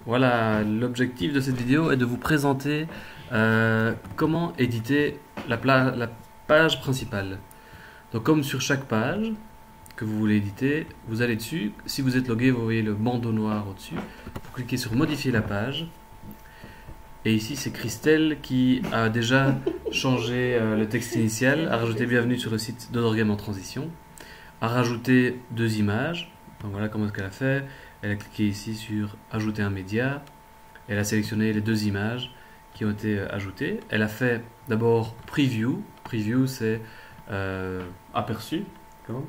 Voilà, l'objectif de cette vidéo est de vous présenter comment éditer la page principale. Donc comme sur chaque page que vous voulez éditer, vous allez dessus. Si vous êtes logué, vous voyez le bandeau noir au-dessus. Vous cliquez sur modifier la page. Et ici, c'est Christelle qui a déjà changé le texte initial, a rajouté bienvenue sur le site d'Other Game en transition, a rajouté 2 images. Donc voilà comment est-ce qu'elle a fait. Elle a cliqué ici sur ajouter un média. Elle a sélectionné les 2 images qui ont été ajoutées. Elle a fait d'abord preview. Preview, c'est aperçu. Comment?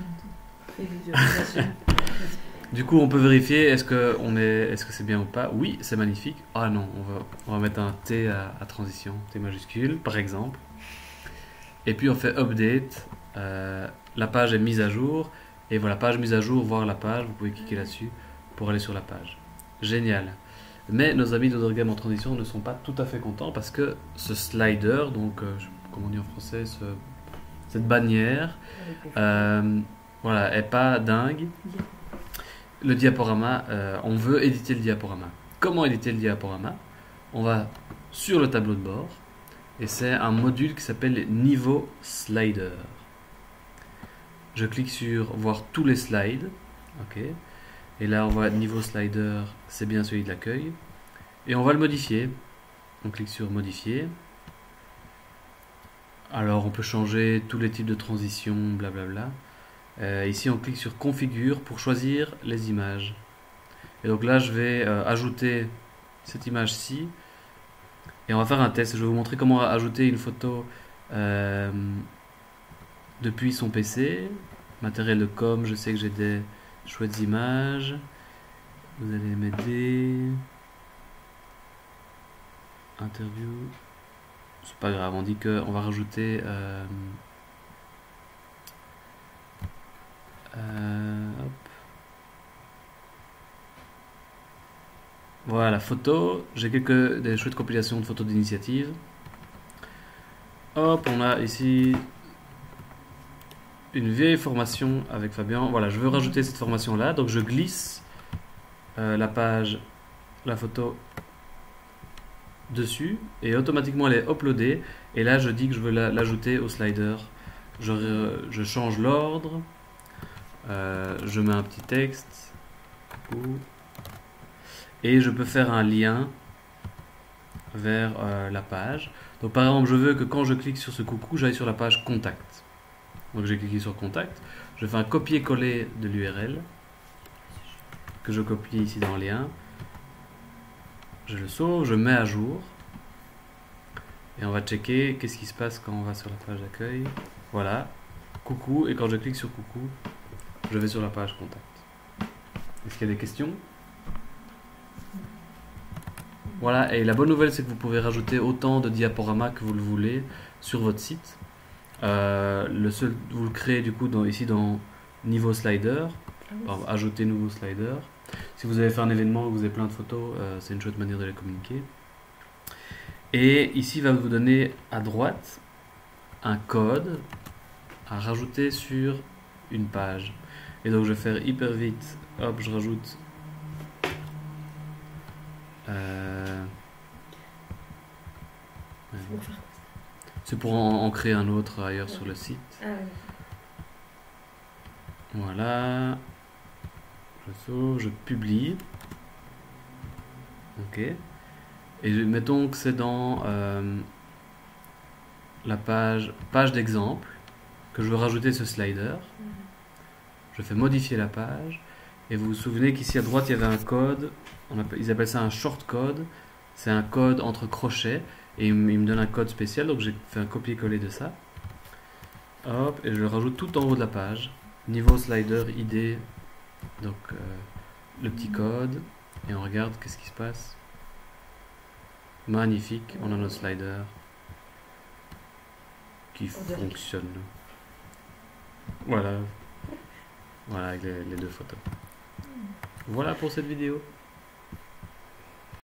Du coup, on peut vérifier est-ce que c'est bien ou pas. Oui, c'est magnifique. Ah non, on va mettre un T à transition, T majuscule, par exemple. Et puis on fait update. La page est mise à jour. Et voilà, page mise à jour, voir la page. Vous pouvez cliquer là-dessus pour aller sur la page. Génial. Mais nos amis d'Other Game en transition ne sont pas tout à fait contents parce que ce slider, donc comment on dit en français, cette bannière, voilà, est pas dingue. Le diaporama, on veut éditer le diaporama. Comment éditer le diaporama? On va sur le tableau de bord et c'est un module qui s'appelle niveau slider. Je clique sur voir tous les slides. Ok. Et là, on voit niveau slider, c'est bien celui de l'accueil. Et on va le modifier. On clique sur modifier. Alors, on peut changer tous les types de transitions, blablabla. Ici, on clique sur configure pour choisir les images. Et donc là, je vais ajouter cette image-ci. Et on va faire un test. Je vais vous montrer comment ajouter une photo depuis son PC. Matériel de com, je sais que j'ai des chouettes images. Vous allez m'aider. Interview. C'est pas grave, on dit qu'on va rajouter hop. Voilà, photo. J'ai des chouettes compilations de photos d'initiative. Hop, on a ici une vieille formation avec Fabien. Voilà, je veux rajouter cette formation là, donc je glisse la page, la photo dessus et automatiquement elle est uploadée. Et là, je dis que je veux l'ajouter au slider. Je change l'ordre. Je mets un petit texte et je peux faire un lien vers la page. Donc par exemple, je veux que quand je clique sur ce coucou, j'aille sur la page contact. Donc j'ai cliqué sur contact, je fais un copier-coller de l'URL que je copie ici dans le lien, je le sauve, je mets à jour et on va checker qu'est-ce qui se passe quand on va sur la page d'accueil. Voilà, coucou, et quand je clique sur coucou, je vais sur la page contact. Est-ce qu'il y a des questions? Voilà, et la bonne nouvelle, c'est que vous pouvez rajouter autant de diaporamas que vous le voulez sur votre site. Vous le créez du coup ici dans niveau slider, ajouter nouveau slider. Si vous avez fait un événement où vous avez plein de photos, c'est une chouette manière de les communiquer. Et ici, il va vous donner à droite un code à rajouter sur une page. Et donc je vais faire hyper vite, hop, je rajoute c'est pour en créer un autre ailleurs sur le site. Voilà, je sauve, je publie. Ok. Et mettons que c'est dans la page d'exemple que je veux rajouter ce slider. Je fais modifier la page. Et vous vous souvenez qu'ici à droite il y avait un code. Ils appellent ça un short code. C'est un code entre crochets. Et il me donne un code spécial. Donc j'ai fait un copier-coller de ça. Hop, et je le rajoute tout en haut de la page. Niveau slider ID. Donc le petit code. Et on regarde qu'est-ce qui se passe. Magnifique, on a notre slider qui fonctionne. Voilà, voilà avec les 2 photos. Voilà pour cette vidéo.